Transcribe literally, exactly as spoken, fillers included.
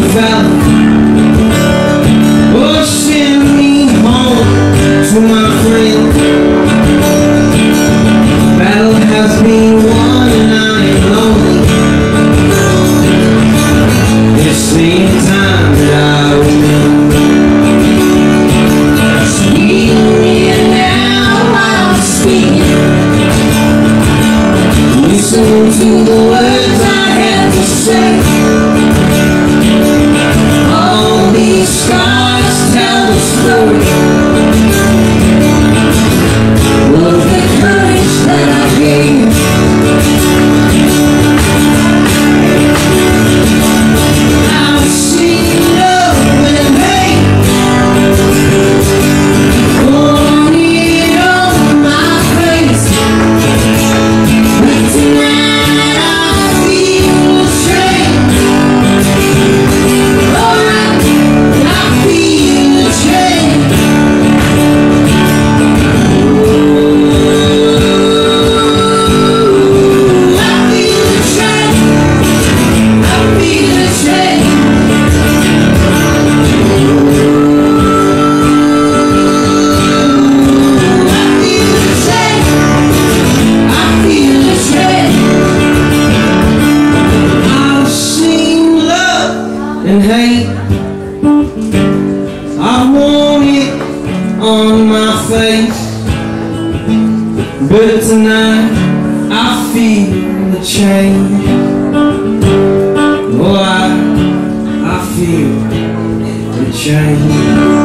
valley. Oh, send me home to my friend. Battle has been won and I am lonely. This same time that I remember. Sweetly and now I'm speaking. Listen to the words I have to say. All these scars tell the story of the courage that I gained. I've seen love and hate pouring it on my face, but tonight I feel ashamed. Alright, I feel ashamed. I feel ashamed. I feel ashamed. I feel ashamed. I feel ashamed. I've seen love and hate. I want it on my face, but tonight I feel the change. Oh, I, I feel the change.